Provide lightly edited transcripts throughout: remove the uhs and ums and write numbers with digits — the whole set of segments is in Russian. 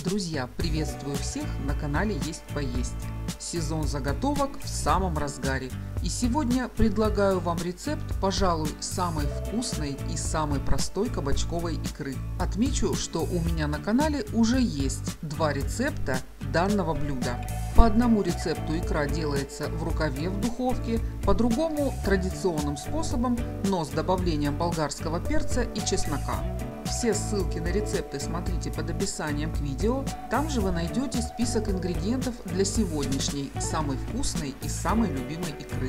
Друзья, приветствую всех на канале Есть Поесть. Сезон заготовок в самом разгаре. И сегодня предлагаю вам рецепт, пожалуй, самой вкусной и самой простой кабачковой икры. Отмечу, что у меня на канале уже есть два рецепта данного блюда. По одному рецепту икра делается в рукаве в духовке, по другому традиционным способом, но с добавлением болгарского перца и чеснока. Все ссылки на рецепты смотрите под описанием к видео, там же вы найдете список ингредиентов для сегодняшней, самой вкусной и самой любимой икры.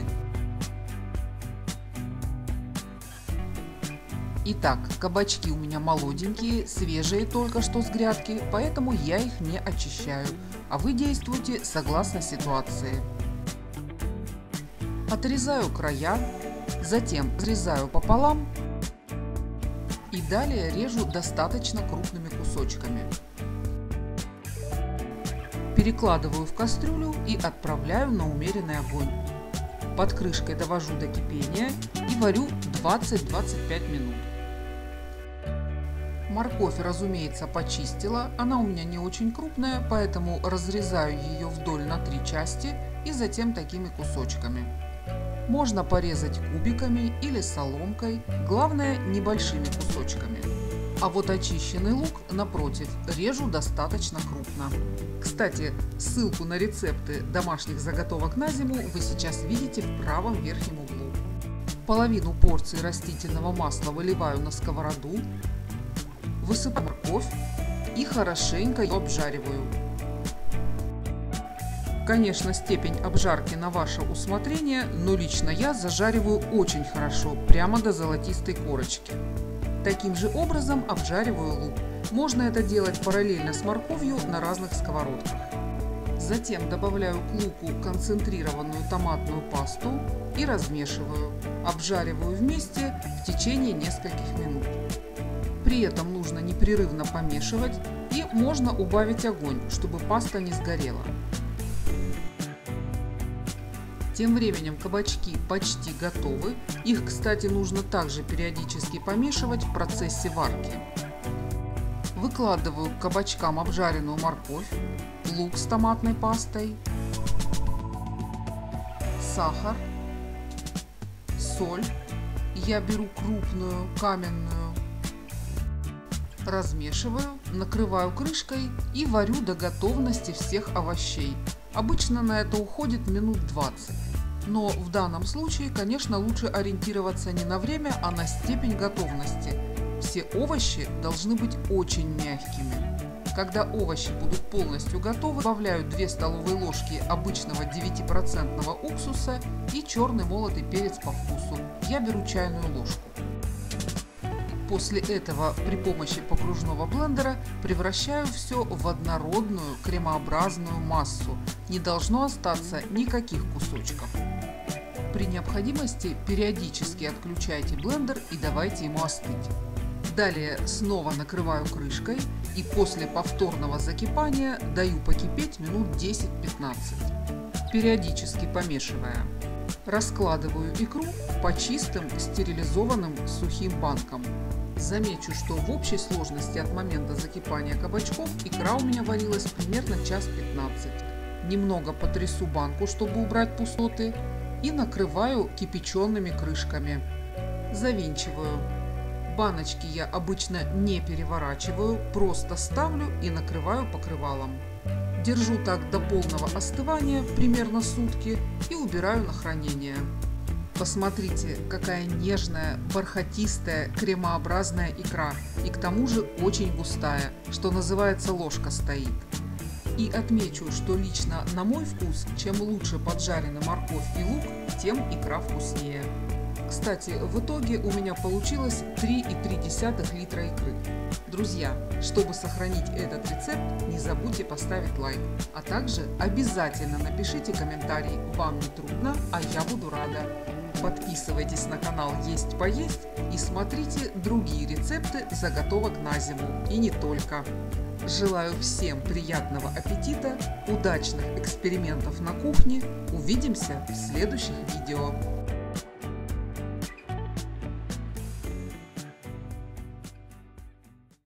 Итак, кабачки у меня молоденькие, свежие только что с грядки, поэтому я их не очищаю, а вы действуйте согласно ситуации. Отрезаю края, затем разрезаю пополам. И далее режу достаточно крупными кусочками. Перекладываю в кастрюлю и отправляю на умеренный огонь. Под крышкой довожу до кипения и варю 20-25 минут. Морковь, разумеется, почистила. Она у меня не очень крупная, поэтому разрезаю ее вдоль на 3 части и затем такими кусочками. Можно порезать кубиками или соломкой, главное небольшими кусочками. А вот очищенный лук, напротив, режу достаточно крупно. Кстати, ссылку на рецепты домашних заготовок на зиму вы сейчас видите в правом верхнем углу. Половину порции растительного масла выливаю на сковороду, высыпаю морковь и хорошенько ее обжариваю. Конечно, степень обжарки на ваше усмотрение, но лично я зажариваю очень хорошо, прямо до золотистой корочки. Таким же образом обжариваю лук. Можно это делать параллельно с морковью на разных сковородках. Затем добавляю к луку концентрированную томатную пасту и размешиваю. Обжариваю вместе в течение нескольких минут. При этом нужно непрерывно помешивать и можно убавить огонь, чтобы паста не сгорела. Тем временем кабачки почти готовы. Их, кстати, нужно также периодически помешивать в процессе варки. Выкладываю к кабачкам обжаренную морковь, лук с томатной пастой, сахар, соль. Я беру крупную, каменную. Размешиваю, накрываю крышкой и варю до готовности всех овощей. Обычно на это уходит минут 20. Но в данном случае, конечно, лучше ориентироваться не на время, а на степень готовности. Все овощи должны быть очень мягкими. Когда овощи будут полностью готовы, добавляю 2 столовые ложки обычного 9% уксуса и черный молотый перец по вкусу. Я беру чайную ложку. После этого при помощи погружного блендера превращаю все в однородную кремообразную массу. Не должно остаться никаких кусочков. При необходимости периодически отключайте блендер и давайте ему остыть. Далее снова накрываю крышкой и после повторного закипания даю покипеть минут 10-15, периодически помешивая. Раскладываю икру по чистым стерилизованным сухим банкам. Замечу, что в общей сложности от момента закипания кабачков икра у меня варилась примерно час 15. Немного потрясу банку, чтобы убрать пустоты, и накрываю кипячеными крышками. Завинчиваю. Баночки я обычно не переворачиваю, просто ставлю и накрываю покрывалом. Держу так до полного остывания, примерно сутки, и убираю на хранение. Посмотрите, какая нежная, бархатистая, кремообразная икра, и к тому же очень густая, что называется, ложка стоит. И отмечу, что лично на мой вкус, чем лучше поджарены морковь и лук, тем икра вкуснее. Кстати, в итоге у меня получилось 3,3 литра икры. Друзья, чтобы сохранить этот рецепт, не забудьте поставить лайк, а также обязательно напишите комментарий, вам не трудно, а я буду рада. Подписывайтесь на канал Есть Поесть и смотрите другие рецепты заготовок на зиму, и не только. Желаю всем приятного аппетита, удачных экспериментов на кухне. Увидимся в следующих видео.